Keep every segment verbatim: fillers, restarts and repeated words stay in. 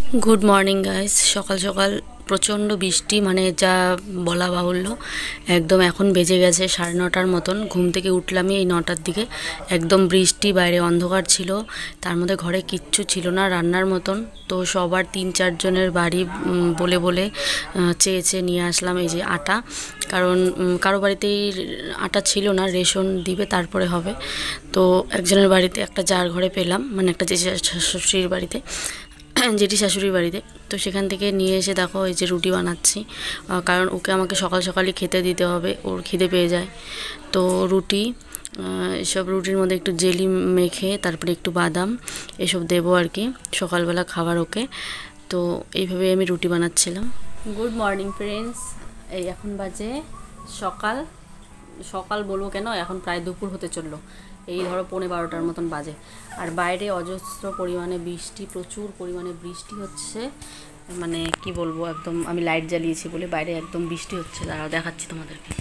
Good morning guys. সকাল সকাল প্রচণ্ড বৃষ্টি, মানে যা বলা বাহুল্য। একদম এখন বেজে গেছে সাড়ে নটার মতন। ঘুম থেকে উঠলামই এই নটার দিকে। একদম বৃষ্টি, বাইরে অন্ধকার ছিল, তার মধ্যে ঘরে কিচ্ছু ছিল না রান্নার মতন। তো সবার তিন চারজনের বাড়ি বলে বলে চেয়ে চেয়ে নিয়ে আসলাম এই যে আটা, কারণ কারো বাড়িতেই আটা ছিল না, রেশন দিবে তারপরে হবে। তো একজনের বাড়িতে একটা যার ঘরে পেলাম, মানে একটা যে শাশুড়ির বাড়িতে, জেঠি শাশুড়ির বাড়িতে। তো সেখান থেকে নিয়ে এসে দেখো এই যে রুটি বানাচ্ছি, কারণ ওকে আমাকে সকাল সকালই খেতে দিতে হবে, ওর খিদে পেয়ে যায়। তো রুটি, এসব রুটির মধ্যে একটু জেলি মেখে তারপরে একটু বাদাম এসব দেবো আর কি, সকালবেলা খাবার ওকে। তো এইভাবে আমি রুটি বানাচ্ছিলাম। Good morning friends. এই এখন বাজে সকাল সকাল বলবো কেন, এখন প্রায় দুপুর হতে চললো। এই ধরো পৌনে বারোটার মতন বাজে, আর বাইরে অজস্র পরিমাণে বৃষ্টি, প্রচুর পরিমাণে বৃষ্টি হচ্ছে। মানে কি বলবো, একদম আমি লাইট জ্বালিয়েছি বলে বাইরে একদম বৃষ্টি হচ্ছে। দাঁড়াও দেখাচ্ছি তোমাদেরকে।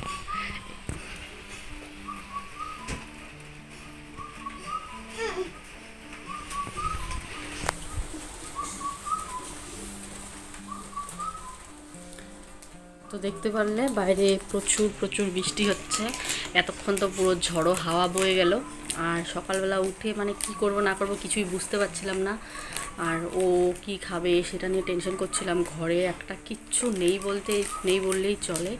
তো দেখতে পারলে বাইরে প্রচুর প্রচুর বৃষ্টি হচ্ছে। এতক্ষণ তো পুরো ঝড়ো হাওয়া বয়ে গেল। আর সকালবেলা উঠে মানে কি করব না করব কিছুই বুঝতে পারছিলাম না। আর ও কি খাবে সেটা নিয়ে টেনশন করছিলাম। ঘরে একটা কিচ্ছু নেই বলতে নেই বললেই চলে।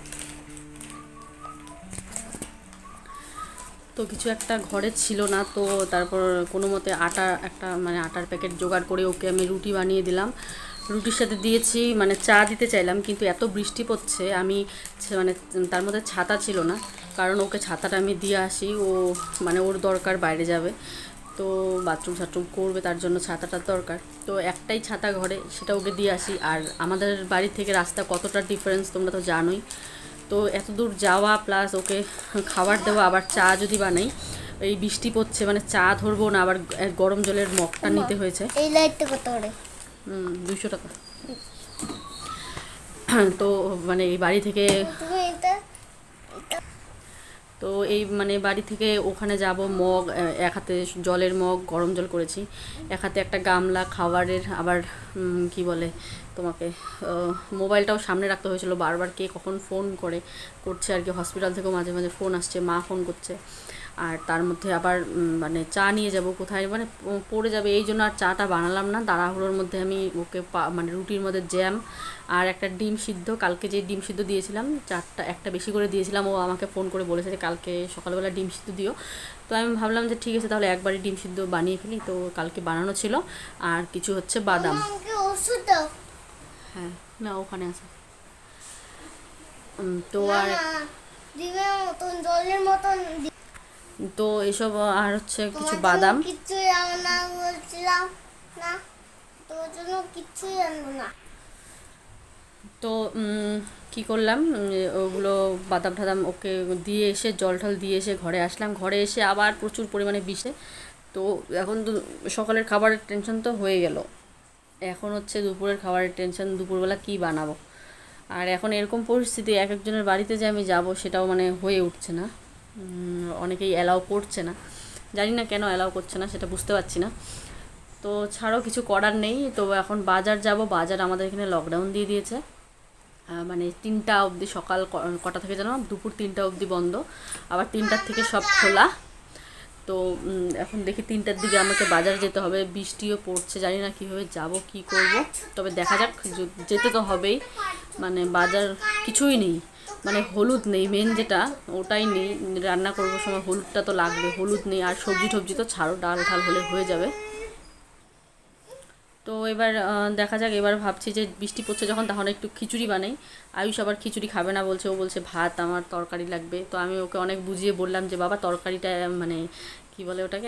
তো কিছু একটা ঘরে ছিল না, তো তারপর কোনো মতে আটা একটা মানে আটার প্যাকেট জোগাড় করে ওকে আমি রুটি বানিয়ে দিলাম। রুটির সাথে দিয়েছি, মানে চা দিতে চাইলাম, কিন্তু এত বৃষ্টি পড়ছে, আমি মানে তার মধ্যে ছাতা ছিল না, কারণ ওকে ছাতাটা আমি দিয়ে আসি, ও মানে ওর দরকার বাইরে যাবে, তো বাথরুম সাথরুম করবে, তার জন্য ছাতাটার দরকার। তো একটাই ছাতা ঘরে, সেটা ওকে দিয়ে আসি। আর আমাদের বাড়ি থেকে রাস্তা কতটা ডিফারেন্স তোমরা তো জানোই। তো এত দূর যাওয়া প্লাস ওকে খাবার দেওয়া, আবার চা যদি বানাই, এই বৃষ্টি পড়ছে, মানে চা ধরবো না, আবার গরম জলের মগটা নিতে হয়েছে। এই লাইটটা কত করে? হুম, দুইশো টাকা। তো মানে এই বাড়ি থেকে তো এই মানে বাড়ি থেকে ওখানে যাব, মগ এক হাতে জলের মগ, গরম জল করেছি, এক হাতে একটা গামলা খাবারের, আবার কি বলে তোমাকে মোবাইলটাও সামনে রাখতে হয়েছিল, বারবার কে কখন ফোন করে করছে আর কি। হসপিটাল থেকেও মাঝে মাঝে ফোন আসছে, মা ফোন করছে। আর তার মধ্যে আবার মানে চা নিয়ে যাব কোথায়, মানে পড়ে যাবে, এই জন্য আর চাটা বানালাম না। তাড়াহুড়োর মধ্যে আমি ওকে মানে রুটির মধ্যে জ্যাম আর একটা ডিম সিদ্ধ, কালকে যে ডিম সিদ্ধ দিয়েছিলাম চারটা, একটা বেশি করে দিয়েছিলাম, ও আমাকে ফোন করে বলেছে যে কালকে সকালবেলা ডিম সিদ্ধ দিও। তো আমি ভাবলাম যে ঠিক আছে তাহলে একবারই ডিম সিদ্ধ বানিয়ে ফেলি। তো কালকে বানানো ছিল। আর কিছু হচ্ছে বাদাম। হ্যাঁ না, ওখানে আছে। তো আর ডিমের মতন জলের মতন, তো এসব আর হচ্ছে কিছু বাদাম। কিছুই রান্না বলছিলাম না, তোর জন্য কিছুই আনবো না। তো কি করলাম, ওগুলো বাদাম টাদাম ওকে দিয়ে এসে জল টল দিয়ে এসে ঘরে আসলাম। ঘরে এসে আবার প্রচুর পরিমাণে বিষে। তো এখন তো সকালের খাবারের টেনশন তো হয়ে গেল, এখন হচ্ছে দুপুরের খাবারের টেনশন, দুপুরবেলা কি বানাবো। আর এখন এরকম পরিস্থিতি, এক একজনের বাড়িতে যে আমি যাব সেটাও মানে হয়ে উঠছে না, অনেকেই অ্যালাউ করছে না, জানি না কেন অ্যালাউ করছে না, সেটা বুঝতে পারছি না। তো ছাড়াও কিছু করার নেই। তো এখন বাজার যাব, বাজার আমাদের এখানে লকডাউন দিয়ে দিয়েছে, মানে তিনটা অবধি, সকাল কটা থেকে যেন দুপুর তিনটা অবধি বন্ধ, আবার তিনটার থেকে সব খোলা। তো এখন দেখি তিনটার দিকে আমাকে বাজার যেতে হবে, বৃষ্টিও পড়ছে, জানি না কীভাবে যাব কি করব, তবে দেখা যাক, যেতে তো হবেই। মানে বাজার কিছুই নেই, মানে হলুদ নেই, মেন যেটা ওটাই নেই, রান্না করবো সময় হলুদটা তো লাগবে, হলুদ নেই। আর সবজি টবজি তো ছাড়ো, ডাল ঢাল হলে হয়ে যাবে। তো এবার দেখা যাক, এবার ভাবছি যে বৃষ্টি পড়ছে যখন, তখন একটু খিচুড়ি বানাই। আয়ুষ আবার খিচুড়ি খাবে না বলছে, ও বলছে ভাত আমার তরকারি লাগবে। তো আমি ওকে অনেক বুঝিয়ে বললাম যে বাবা তরকারিটা মানে কি বলে ওটাকে।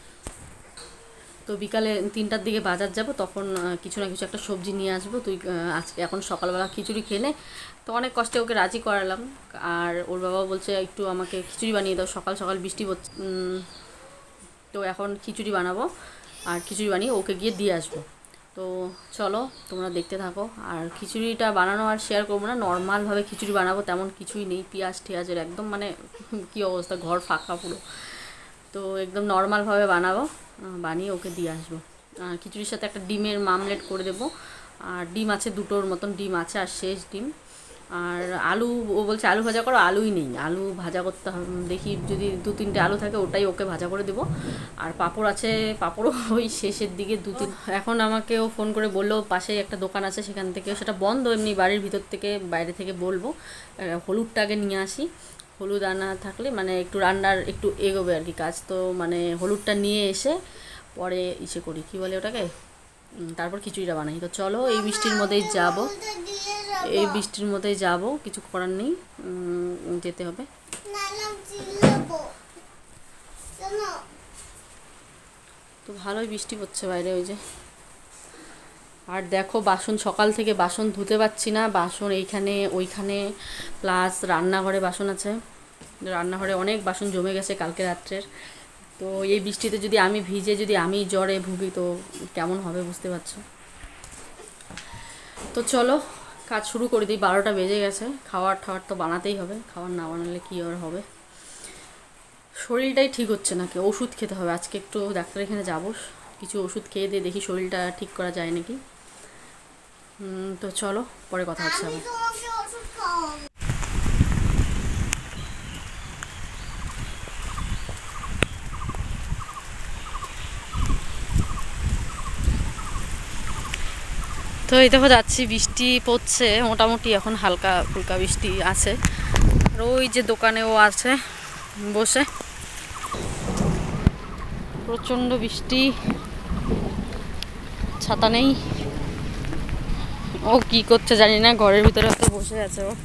তো বিকালে তিনটার দিকে বাজার যাব, তখন কিছু না কিছু একটা সবজি নিয়ে আসবো, তুই আজকে এখন সকালবেলা খিচুড়ি খেলে। তো অনেক কষ্টে ওকে রাজি করালাম। আর ওর বাবা বলছে একটু আমাকে খিচুড়ি বানিয়ে দাও, সকাল সকাল বৃষ্টি পড়ছে। তো এখন খিচুড়ি বানাবো, আর খিচুড়ি বানিয়ে ওকে গিয়ে দিয়ে আসবো। তো চলো তোমরা দেখতে থাকো। আর খিচুড়িটা বানানো আর শেয়ার করবো না, নর্মালভাবে খিচুড়ি বানাবো, তেমন কিছুই নেই, পেঁয়াজ টেয়াজের একদম মানে কী অবস্থা, ঘর ফাঁকা পুরো। তো একদম নর্মালভাবে বানাবো, বানিয়ে ওকে দিয়ে আসবো। আর খিচুড়ির সাথে একটা ডিমের মামলেট করে দেবো। আর ডিম আছে দুটোর মতন ডিম আছে, আর শেষ ডিম। আর আলু, ও বলছে আলু ভাজা করো, আলুই নেই, আলু ভাজা করতে হবে, দেখি যদি দু তিনটে আলু থাকে ওটাই ওকে ভাজা করে দেবো। আর পাঁপড় আছে, পাঁপড়ও ওই শেষের দিকে দু তিন। এখন আমাকেও ফোন করে বললো পাশেই একটা দোকান আছে, সেখান থেকে, সেটা বন্ধ, এমনি বাড়ির ভিতর থেকে বাইরে থেকে বলবো হলুদটা আগে নিয়ে আসি, হলুদ আনা থাকলে মানে একটু রান্নার একটু এগোবে আর কি কাজ। তো মানে হলুদটা নিয়ে এসে পরে ইসে করি, কী বলে ওটাকে, তারপর খিচুড়িটা বানাই। তো চলো এই বৃষ্টির মধ্যেই যাব, এই বৃষ্টির মধ্যেই যাব, কিছু করার নেই, যেতে হবে। তো ভালোই বৃষ্টি পড়ছে বাইরে, ওই যে। আর দেখো বাসন, সকাল থেকে বাসন ধুতে পারছি না, বাসন এইখানে ওইখানে, প্লাস রান্নাঘরে বাসন আছে, রান্নাঘরে অনেক বাসন জমে গেছে কালকে রাত্রের। তো এই বৃষ্টিতে যদি আমি ভিজে, যদি আমি জ্বরে ভুগি তো কেমন হবে বুঝতে পারছো। তো চলো কাজ শুরু করে দিই, বারোটা বেজে গেছে, খাওয়ার ঠাওয়ার তো বানাতেই হবে, খাওয়ার না বানালে কী আর হবে। শরীরটাই ঠিক হচ্ছে না, কি ওষুধ খেতে হবে আজকে, একটু ডাক্তারের এখানে যাবো, কিছু ওষুধ খেয়ে দিয়ে দেখি শরীরটা ঠিক করা যায় নাকি। তো চলো পরে কথা হচ্ছে আবার। তো এই দেখো যাচ্ছি, বৃষ্টি পড়ছে মোটামুটি, এখন হালকা ফুলকা বৃষ্টি আছে। আর ওই যে দোকানেও আছে বসে, প্রচণ্ড বৃষ্টি, ছাতা নেই, ও কি করছে জানি না, ঘরের ভিতরে হয়তো বসে আছে ও।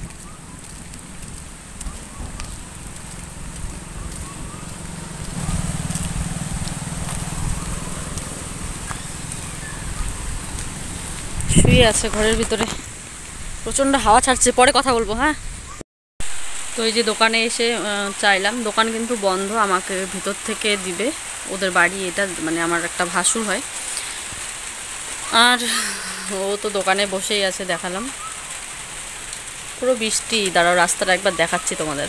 শুয়ে আছে ঘরের ভিতরে, প্রচণ্ড হাওয়া ছাড়ছে, পরে কথা বলবো হ্যাঁ। তো এই যে দোকানে এসে চাইলাম, দোকান কিন্তু বন্ধ, আমাকে ভিতর থেকে দিবে, ওদের বাড়ি এটা, মানে আমার একটা ভাসুর হয়। আর ও তো দোকানে বসেই আছে, দেখালাম পুরো বৃষ্টি। দাঁড়াও রাস্তাটা একবার দেখাচ্ছি তোমাদের।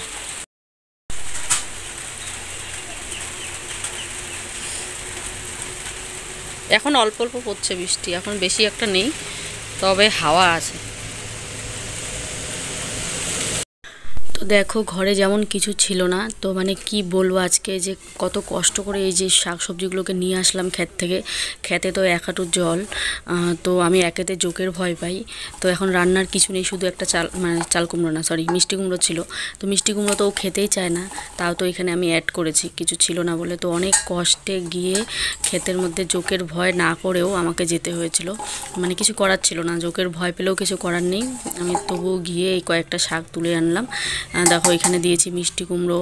এখন অল্প অল্প পড়ছে বৃষ্টি, এখন বেশি একটা নেই, তবে হাওয়া আছে। তো দেখো ঘরে যেমন কিছু ছিল না, তো মানে কি বলবো আজকে যে কত কষ্ট করে এই যে শাক সবজিগুলোকে নিয়ে আসলাম ক্ষেত থেকে। ক্ষেতে তো এক হাঁটু জল, তো আমি একেতে জোকের ভয় পাই। তো এখন রান্নার কিছু নেই, শুধু একটা চাল, মানে চাল কুমড়ো না সরি মিষ্টি কুমড়ো ছিল। তো মিষ্টি কুমড়ো তো ও খেতেই চায় না, তাও তো এখানে আমি অ্যাড করেছি, কিছু ছিল না বলে। তো অনেক কষ্টে গিয়ে ক্ষেতের মধ্যে জোকের ভয় না করেও আমাকে যেতে হয়েছিল, মানে কিছু করার ছিল না, জোকের ভয় পেলেও কিছু করার নেই। আমি তবুও গিয়ে এই কয়েকটা শাক তুলে আনলাম। দেখো এখানে দিয়েছি মিষ্টি কুমড়ো,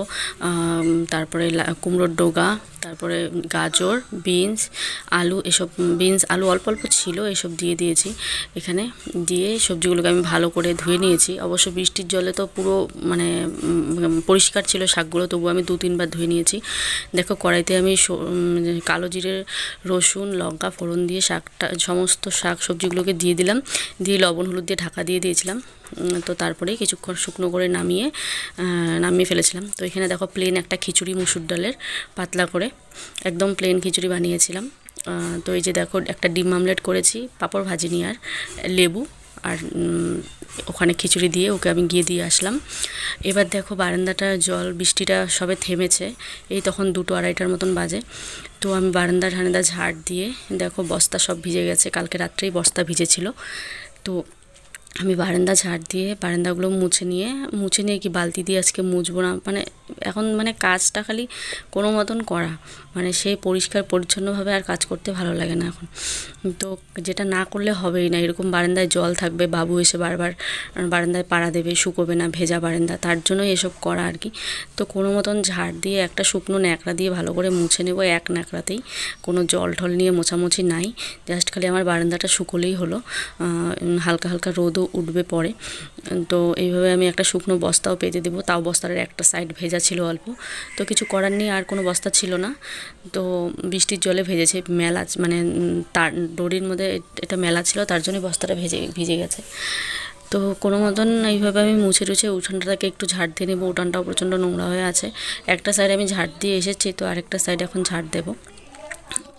তারপরে কুমড়োর ডোগা, তারপরে গাজর, বিনস, আলু, এসব বিনস আলু অল্প অল্প ছিল, এসব দিয়ে দিয়েছি এখানে। দিয়ে সবজিগুলোকে আমি ভালো করে ধুয়ে নিয়েছি, অবশ্য বৃষ্টির জলে তো পুরো মানে পরিষ্কার ছিল শাকগুলো, তবু আমি দু তিনবার ধুয়ে নিয়েছি। দেখো কড়াইতে আমি কালো জিরে, রসুন, লঙ্কা ফোড়ন দিয়ে শাকটা, সমস্ত শাক সবজিগুলোকে দিয়ে দিলাম, দিয়ে লবণ হলুদ দিয়ে ঢাকা দিয়ে দিয়েছিলাম। তো তারপরে কিছুক্ষণ শুকনো করে নামিয়ে নামিয়ে ফেলেছিলাম। তো এখানে দেখো প্লেন একটা খিচুড়ি, মুসুর ডালের পাতলা করে একদম প্লেন খিচুড়ি বানিয়েছিলাম। তো এই যে দেখো একটা ডিম আমলেট করেছি, পাঁপড় ভাজিনি, আর লেবু, আর ওখানে খিচুড়ি দিয়ে ওকে আমি গিয়ে দিয়ে আসলাম। এবার দেখো বারান্দাটা জল, বৃষ্টিটা সবে থেমেছে, এই তখন দুটো আড়াইটার মতন বাজে। তো আমি বারান্দা ঠান্ডা ঝাড় দিয়ে, দেখো বস্তা সব ভিজে গেছে, কালকে রাত্রেই বস্তা ভিজেছিল। তো আমি বারান্দা ঝাড় দিয়ে বারান্দাগুলো মুছে নিয়ে মুছে নিয়ে কি বালতি দিয়ে আজকে মুছবো না, মানে এখন মানে কাজটা খালি কোনো মতন করা, মানে সেই পরিষ্কার পরিচ্ছন্নভাবে আর কাজ করতে ভালো লাগে না এখন। তো যেটা না করলে হবেই না, এরকম বারান্দায় জল থাকবে, বাবু এসে বারবার বারান্দায় পাড়া দেবে, শুকোবে না, ভেজা বারান্দা, তার জন্যই এসব করা আর কি। তো কোনো মতন ঝাড় দিয়ে একটা শুকনো ন্যাকড়া দিয়ে ভালো করে মুছে নেব, এক ন্যাকড়াতেই, কোনো জল ঠল নিয়ে মোছামুছি নাই, জাস্ট খালি আমার বারান্দাটা শুকোলেই হলো, হালকা হালকা রোদও উঠবে পরে। তো এইভাবে আমি একটা শুকনো বস্তাও পেতে দেবো, তাও বস্তার একটা সাইড ভেজা ছিল অল্প, তো কিছু করার নেই, আর কোনো বস্তা ছিল না, তো বৃষ্টির জলে ভেজেছে, মেলা মানে তার দড়ির মধ্যে এটা মেলা ছিল, তার জন্য বস্তাটা ভেজে ভিজে গেছে। তো কোনো মতন এইভাবে আমি মুছে টুছে উঠানটাকে একটু ঝাড় দিয়ে নেবো, উঠানটাও প্রচণ্ড নোংরা হয়ে আছে, একটা সাইড আমি ঝাড় দিয়ে এসেছি, তো আরেকটা সাইড এখন ঝাড় দেবো।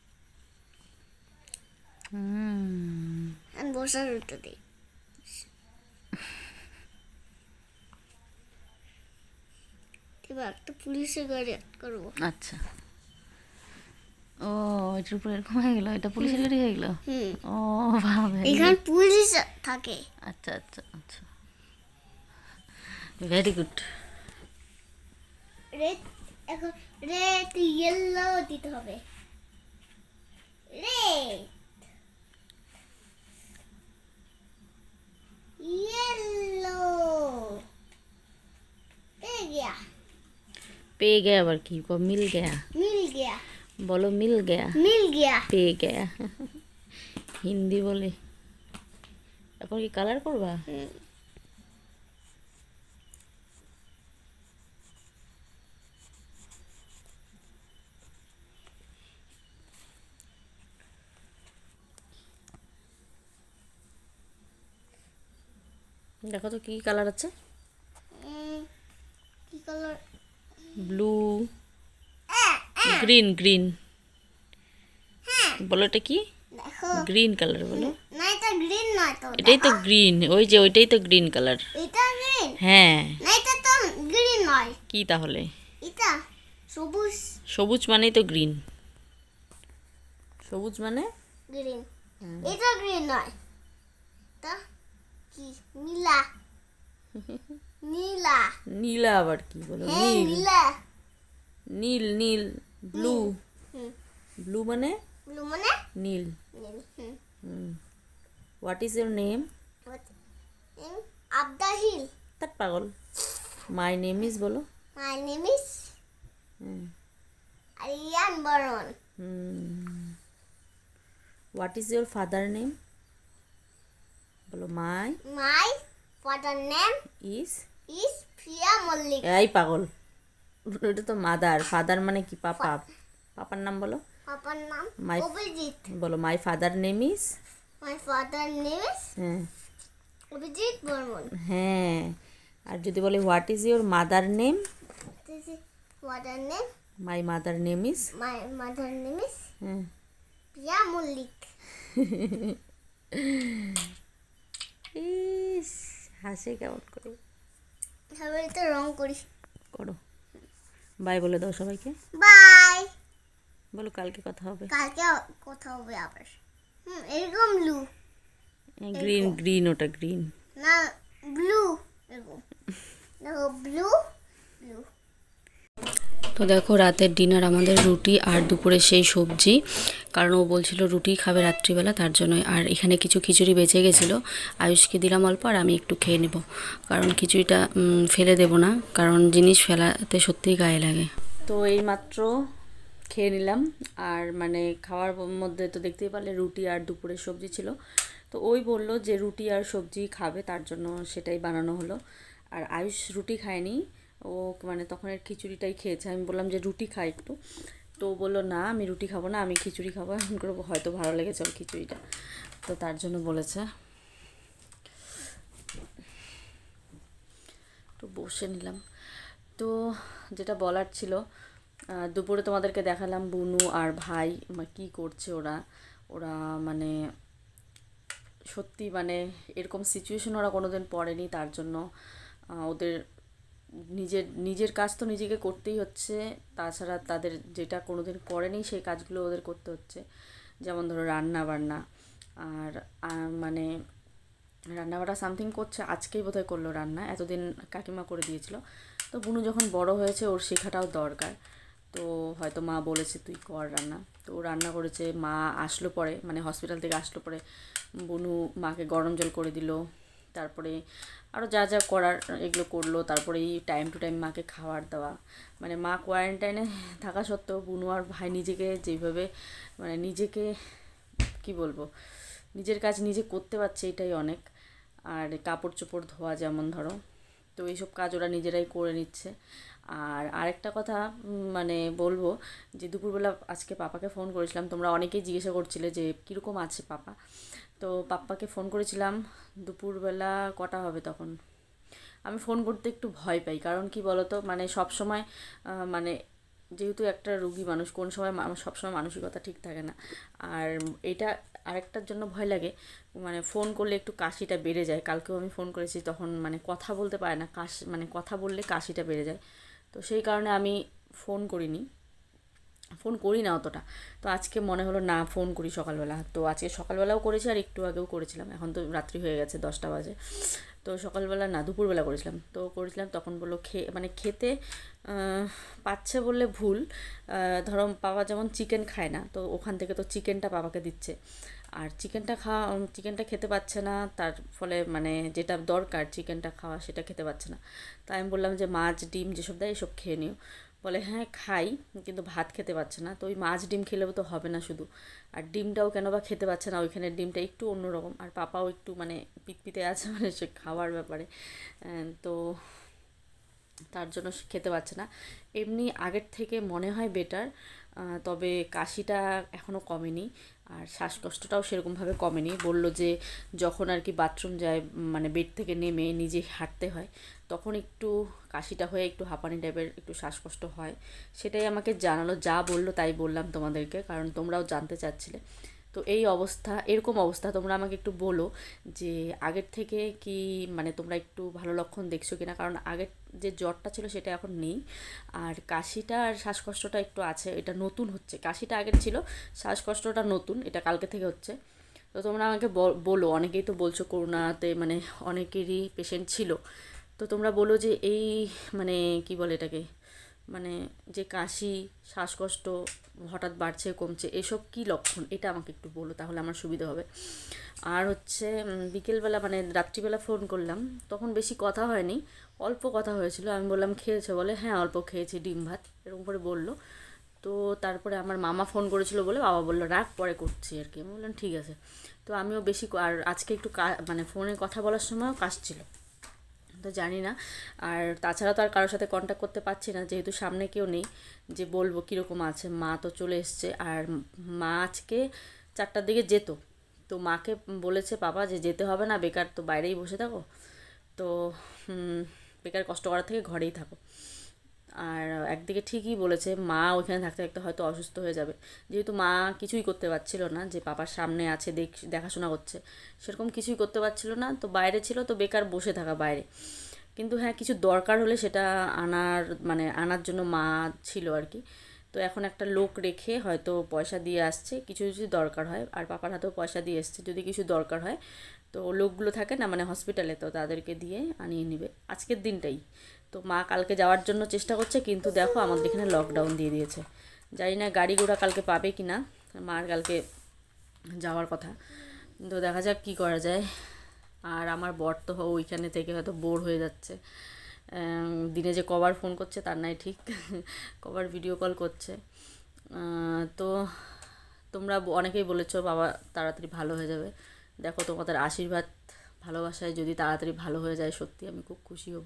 হুম আমি বসার উঠতে দিই। এবার একটা পুলিশের গাড়ি অ্যাড করবো। আচ্ছা, ও এটার উপরে এরকম হয়ে গেল, এটা পুলিশের গাড়ি হয়ে গেল। হুম ও ভাবে, এখানে পুলিশ থাকে। আচ্ছা আচ্ছা আচ্ছা, ভেরি গুড। রেড এখন রেড ইয়েলো দিতে হবে। রেড येलो पे गया পেয়ে গেয়া আবার কি কো, মিল গেয়া मिल गया বলো, মিল গেয়া मिल गया পেয়ে গেয়া হিন্দি বলে। এখন কি কালার করবা? দেখো তো কি কালার আছে। উম, কি কালার? ব্লু, গ্রিন, গ্রিন বলো, এটা কি? দেখো গ্রিন কালার বলো। না এটা গ্রিন নয় তো, এটাই তো গ্রিন, ওই যে ওইটাই তো গ্রিন কালার। এটা গ্রিন হ্যাঁ, না, এটা তো গ্রিন নয়, কি তাহলে? এটা সবুজ। সবুজ মানেই তো গ্রিন, সবুজ মানে গ্রিন এটা গ্রিন নয়, তা কি? নীলা নীলা নীলা আবার কি বলো? হ্যাঁ নীল, নীলা। নীল, নীল, ব্লু, হুম ব্লু মানে ব্লু মানে নীল। নীল। হুম what is your name? What? In up the hill. তার পাগল, মাই নেম ইজ বলো। My name is Aryan Baron. What is your father name বলো। My My father name is, is Priya Mollik. এই পাগল, ওটা তো মাদার, ফাদার মানে কি? পাপা, পাপার নাম বলো। Papa's name My- Obijit. বলো my father name is. My father name is হ্যাঁ Obijit Burman. হ্যাঁ, আর যদি বলে what is your mother name, This is father name. My mother name is. My mother name is হ্যাঁ, Priya Mollik. ইস হাসে কেমন করে, সবাই তো রং করি। করো। বাই বলে দাও সবাইকে, বাই। বলো কালকে কথা হবে। কালকে কথা হবে আবার। হুম এরকম ব্লু গ্রিন, গ্রিন ওটা গ্রিন। না ব্লু এরকম দেখো ব্লু ব্লু। তো দেখো রাতের ডিনার আমাদের রুটি আর দুপুরে সেই সবজি, কারণ ও বলছিল রুটি খাবে রাত্রিবেলা, তার জন্য। আর এখানে কিছু খিচুড়ি বেঁচে গেছিলো, আয়ুষকে দিলাম অল্প, আর আমি একটু খেয়ে নেব, কারণ খিচুড়িটা উম, ফেলে দেব না, কারণ জিনিস ফেলাতে সত্যিই গায়ে লাগে। তো এইমাত্র খেয়ে নিলাম, আর মানে খাওয়ার মধ্যে তো দেখতেই পারলে রুটি আর দুপুরের সবজি ছিল। তো ওই বললো যে রুটি আর সবজি খাবে, তার জন্য সেটাই বানানো হলো। আর আয়ুষ রুটি খায়নি, ও মানে তখন এর খিচুড়িটাই খেয়েছে। আমি বললাম যে রুটি খাই একটু, তো ও বললো না আমি রুটি খাবো না, আমি খিচুড়ি খাবো। এমন করে হয়তো ভালো লেগেছে ওর খিচুড়িটা, তো তার জন্য বলেছে। তো বসে নিলাম। তো যেটা বলার ছিল, আহ, দুপুরে তোমাদেরকে দেখালাম বুনু আর ভাই কী করছে ওরা ওরা মানে সত্যি মানে এরকম সিচুয়েশন ওরা কোনোদিন পড়েনি, তার জন্য আহ, ওদের নিজের নিজের কাজ তো নিজেকে করতেই হচ্ছে, তাছাড়া তাদের যেটা কোনোদিন করেনি সেই কাজগুলো ওদের করতে হচ্ছে। যেমন ধরো রান্না বান্না, আর আহ, মানে রান্নাবান্না সামথিং করছে, আজকেই বোধহয় করলো রান্না, এতদিন কাকিমা করে দিয়েছিল। তো বুনু যখন বড় হয়েছে ওর শেখাটাও দরকার, তো হয়তো মা বলেছে তুই কর রান্না, তো ও রান্না করেছে। মা আসলো পরে, মানে হসপিটাল থেকে আসলো পরে বুনু মাকে গরম জল করে দিল, তারপরে আরও যা যা করার এগুলো করলো, তারপরে এই টাইম টু টাইম মাকে খাবার দেওয়া। মানে মা কোয়ারেন্টাইনে থাকা সত্ত্বেও বুনু আর ভাই নিজেকে যেভাবে মানে নিজেকে কি বলবো নিজের কাজ নিজে করতে পারছে, এটাই অনেক। আর কাপড় চোপড় ধোয়া যেমন ধরো, তো এইসব কাজ ওরা নিজেরাই করে নিচ্ছে। আর আরেকটা কথা উম, মানে বলবো যে দুপুরবেলা আজকে পাপাকে ফোন করেছিলাম, তোমরা অনেকেই জিজ্ঞাসা করছিলে যে কীরকম আছে পাপা। তো পাপ্পাকে ফোন করেছিলাম দুপুরবেলা, কটা হবে তখন, আমি ফোন করতে একটু ভয় পাই, কারণ কি বলতো মানে সব সময় মানে যেহেতু একটা রুগী মানুষ, কোন সময় সব সময় মানসিকতা ঠিক থাকে না। আর এটা আরেকটার জন্য ভয় লাগে, মানে ফোন করলে একটু কাশিটা বেড়ে যায়। কালকেও আমি ফোন করেছি, তখন মানে কথা বলতে পারে না, কাশ মানে কথা বললে কাশিটা বেড়ে যায়। তো সেই কারণে আমি ফোন করিনি, ফোন করি না অতটা। তো আজকে মনে হলো না ফোন করি সকালবেলা, তো আজকে সকালবেলাও করেছি আর একটু আগেও করেছিলাম। এখন তো রাত্রি হয়ে গেছে, দশটা বাজে। তো সকালবেলা না, দুপুরবেলা করেছিলাম। তো করেছিলাম তখন বললো খেয়ে মানে খেতে পাচ্ছে বললে ভুল। ধরো বাবা যেমন চিকেন খায় না, তো ওখান থেকে তো চিকেনটা বাবাকে দিচ্ছে, আর চিকেনটা খাওয়া চিকেনটা খেতে পাচ্ছে না, তার ফলে মানে যেটা দরকার চিকেনটা খাওয়া সেটা খেতে পাচ্ছে না। তাই আমি বললাম যে মাছ ডিম যেসব দেয় এসব খেয়ে নিও। বলে হ্যাঁ খাই, কিন্তু ভাত খেতে পারছে না। তো ওই মাছ ডিম খেলেও তো হবে না শুধু, আর ডিমটাও কেন বা খেতে পারছে না, ওইখানে ডিমটা একটু অন্যরকম, আর পাপাও একটু মানে পিতপিতে আছে মানে সে খাওয়ার ব্যাপারে। তো তার জন্য সে খেতে পারছে না। এমনি আগের থেকে মনে হয় বেটার, তবে কাশিটা এখনও কমেনি, আর শ্বাসকষ্টটাও সেরকমভাবে কমেনি। বলল যে যখন আর কি বাথরুম যায়, মানে বেড থেকে নেমে নিজে হাঁটতে হয়, তখন একটু কাশিটা হয়ে একটু হাঁপানি টাইপের একটু শ্বাসকষ্ট হয়। সেটাই আমাকে জানালো, যা বললো তাই বললাম তোমাদেরকে, কারণ তোমরাও জানতে চাচ্ছিলে। তো এই অবস্থা, এরকম অবস্থা তোমরা আমাকে একটু বলো যে আগের থেকে কি মানে তোমরা একটু ভালো লক্ষণ দেখছো কিনা, কারণ আগের যে জ্বরটা ছিল সেটা এখন নেই, আর কাশিটা আর শ্বাসকষ্টটা একটু আছে, এটা নতুন হচ্ছে। কাশিটা আগের ছিল, শ্বাসকষ্টটা নতুন, এটা কালকে থেকে হচ্ছে। তো তোমরা আমাকে বলো, অনেকেই তো বলছো করোনাতে মানে অনেকেরই পেশেন্ট ছিল, তো তোমরা বলো যে এই মানে কি বলে এটাকে, মানে যে কাশি শ্বাসকষ্ট হঠাৎ বাড়ছে কমছে এসব কী লক্ষণ, এটা আমাকে একটু বলো, তাহলে আমার সুবিধা হবে। আর হচ্ছে বিকেলবেলা মানে রাত্রিবেলা ফোন করলাম, তখন বেশি কথা হয়নি, অল্প কথা হয়েছিল। আমি বললাম খেয়েছো, বলে হ্যাঁ অল্প খেয়েছি ডিম ভাত, এরকম করে বললো। তো তারপরে আমার মামা ফোন করেছিল বলে বাবা বললো রাগ, পরে করছি আর কি। আমি বললাম ঠিক আছে। তো আমিও বেশি, আর আজকে একটু মানে ফোনে কথা বলার সময়ও কাশছিল, তো জানি না। আর তাছাড়া তো আর কারোর সাথে কন্ট্যাক্ট করতে পারছি না, যেহেতু সামনে কেউ নেই যে বলবো কীরকম আছে। মা তো চলে এসছে, আর মা আজকে চারটার দিকে যেত, তো মাকে বলেছে বাবা যে যেতে হবে না, বেকার তো বাইরেই বসে থাকো, তো বেকার কষ্ট করার থেকে ঘরেই থাকো। আর একদিকে ঠিকই বলেছে, মা ওইখানে থাকতে থাকতে হয়তো অসুস্থ হয়ে যাবে, যেহেতু মা কিছুই করতে পারছিল না, যে পাপার সামনে আছে দেখ দেখাশোনা করছে সেরকম কিছুই করতে পারছিল না, তো বাইরে ছিল, তো বেকার বসে থাকা বাইরে। কিন্তু হ্যাঁ কিছু দরকার হলে সেটা আনার মানে আনার জন্য মা ছিল আর কি। তো এখন একটা লোক রেখে হয়তো পয়সা দিয়ে আসছে, কিছু যদি দরকার হয়, আর পাপার হাতেও পয়সা দিয়ে এসছে, যদি কিছু দরকার হয় তো লোকগুলো থাকে না মানে হসপিটালে, তো তাদেরকে দিয়ে আনিয়ে নেবে আজকের দিনটাই। তো মা কালকে যাওয়ার জন্য চেষ্টা করছে, কিন্তু দেখো আমাদের এখানে লকডাউন দিয়ে দিয়েছে, জানি না গাড়ি ঘোড়া কালকে পাবে কি না। মার কালকে যাওয়ার কথা, তো দেখা যাক কী করা যায়। আর আমার বর তো ওইখানে থেকে হয়তো বোর হয়ে যাচ্ছে, দিনে যে কবার ফোন করছে তার নাই ঠিক, কবার ভিডিও কল করছে। তো তোমরা অনেকেই বলেছো বাবা তাড়াতাড়ি ভালো হয়ে যাবে, দেখো তোমাদের আশীর্বাদ ভালোবাসায় যদি তাড়াতাড়ি ভালো হয়ে যায় সত্যি আমি খুব খুশি হব।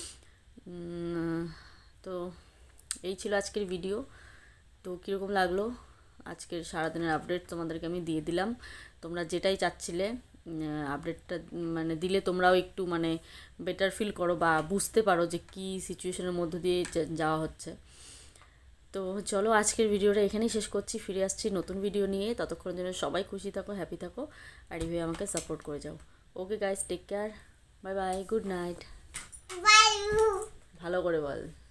তো এই ছিল আজকের ভিডিও। তো কীরকম লাগলো আজকের সারাদিনের আপডেট তোমাদেরকে আমি দিয়ে দিলাম, তোমরা যেটাই চাচ্ছিলে আপডেটটা মানে দিলে তোমরাও একটু মানে বেটার ফিল করো বা বুঝতে পারো যে কী সিচুয়েশনের মধ্য দিয়ে যাওয়া হচ্ছে। তো চলো আজকের ভিডিওটা এখানেই শেষ করছি, ফিরে আসছি নতুন ভিডিও নিয়ে। ততক্ষণের জন্য সবাই খুশি থাকো, হ্যাপি থাকো, আর এইভাবে আমাকে সাপোর্ট করে যাও। Okay guys, take care, bye bye, good night. ভালো করে বল।